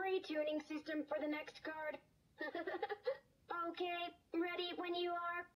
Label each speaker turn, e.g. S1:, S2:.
S1: retuning system for the next card. Okay, ready when you are.